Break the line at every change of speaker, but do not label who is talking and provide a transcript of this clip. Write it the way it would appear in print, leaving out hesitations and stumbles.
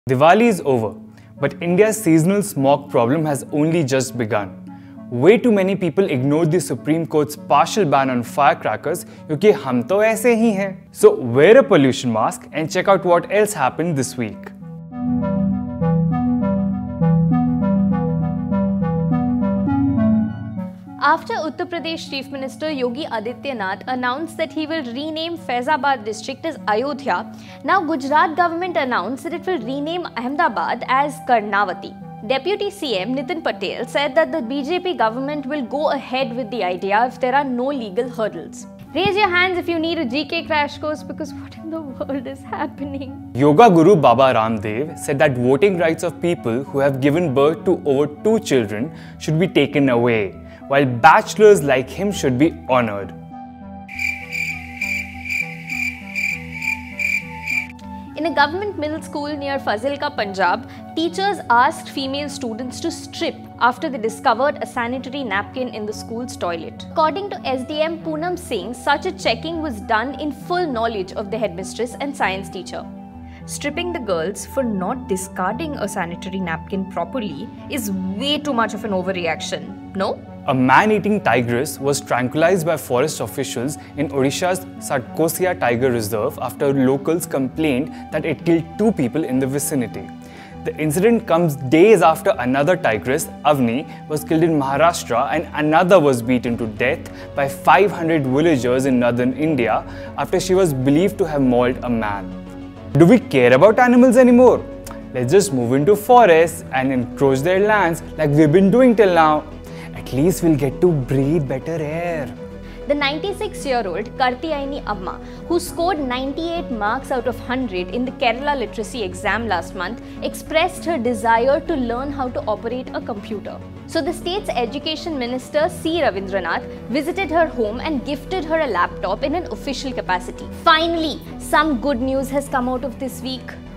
Diwali is over, but India's seasonal smog problem has only just begun. Way too many people ignored the Supreme Court's partial ban on firecrackers क्योंकि हम तो ऐसे ही हैं. So wear a pollution mask and check out what else happened this week.
After Uttar Pradesh Chief Minister Yogi Adityanath announced that he will rename Faizabad district as Ayodhya, now Gujarat government announced that it will rename Ahmedabad as Karnavati. Deputy CM Nitin Patel said that the BJP government will go ahead with the idea if there are no legal hurdles. Raise your hands if you need a GK crash course, because what in the world is happening?
Yoga Guru Baba Ramdev said that voting rights of people who have given birth to over 2 children should be taken away, while bachelors like him should be honored.
In a government middle school near Fazilika, Punjab, teachers asked female students to strip after they discovered a sanitary napkin in the school's toilet. According to SDM Poonam Singh, such a checking was done in full knowledge of the headmistress and science teacher. Stripping the girls for not discarding a sanitary napkin properly is way too much of an overreaction, no?
A man-eating tigress was tranquilized by forest officials in Odisha's Satkosia Tiger Reserve after locals complained that it killed 2 people in the vicinity. The incident comes days after another tigress, Avni, was killed in Maharashtra and another was beaten to death by 500 villagers in northern India after she was believed to have mauled a man. Do we care about animals anymore? Let's just move into forests and encroach their lands like we've been doing till now. At least we'll get to breathe better air.
The 96-year-old Kartiyaini Amma, who scored 98 marks out of 100 in the Kerala literacy exam last month, expressed her desire to learn how to operate a computer. So the state's education minister C. Ravindranath visited her home and gifted her a laptop in an official capacity. Finally, some good news has come out of this week.